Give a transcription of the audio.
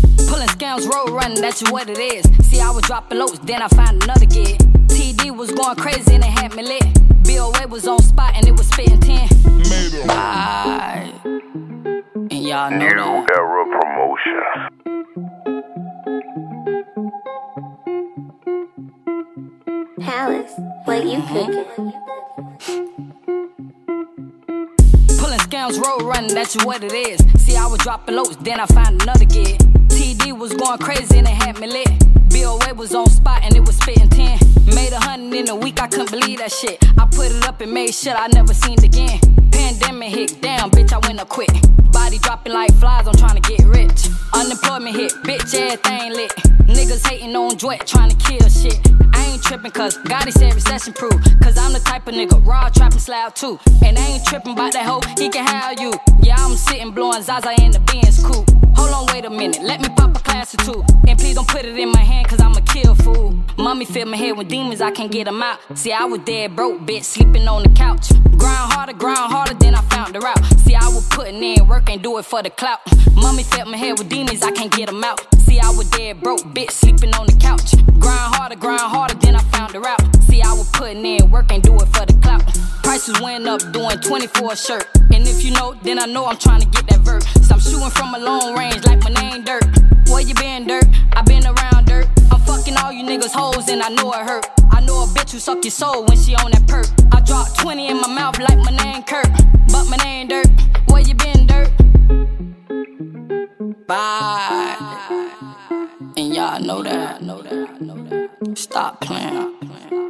Pulling scams, road running, that's what it is. See, I was dropping lows, then I found another gig. TD was going crazy and it had me lit. BOA was on spot and it was spitting 10. Bye. And y'all know New that. Era Promotions. Palace, what you cooking? Pulling scams, road running, that's what it is. See, I was dropping lows, then I found another gig. TD was going crazy and it had me lit. BOA was on spot and it was spitting 10. Made 100 in a week, I couldn't believe that shit. I put it up and made shit I never seen again. Pandemic hit, damn bitch, I went up quick. Body dropping like flies, I'm trying to get rich. Unemployment hit, bitch, everything lit. Niggas hating on Dwet, trying to kill shit. I ain't tripping cause Gotti said recession proof. Cause I'm the type of nigga, raw trapping slab too. And I ain't tripping about that hoe, he can have you. Yeah, I'm sitting blowing Zaza in the Benz coupe. Hold on, wait a minute, let me pop a class or two. And please don't put it in my hand cause I'm a kill fool. Mommy filled my head with demons, I can't get them out. See, I was dead broke, bitch, sleeping on the couch. Grind harder, then I found the route. See, I was putting in work, ain't do it for the clout. Mommy filled my head with demons, I can't get them out. See, I was dead broke, bitch, sleeping on the couch. Grind harder, then I found the route. See, I was putting in work, ain't do it for the clout. Prices went up, doing 24 a shirt. And if you know, then I know I'm trying to get that vert. So I'm shooting from a long range like my name Dirt. Where you been, Dirt? I been around Dirt. I'm fucking all you niggas hoes and I know it hurt. I know a bitch who suck your soul when she on that perk. I drop 20 in my mouth like my name Kurt. But my name Dirt. Where you been, Dirt? Bye. And y'all know that. Stop playing.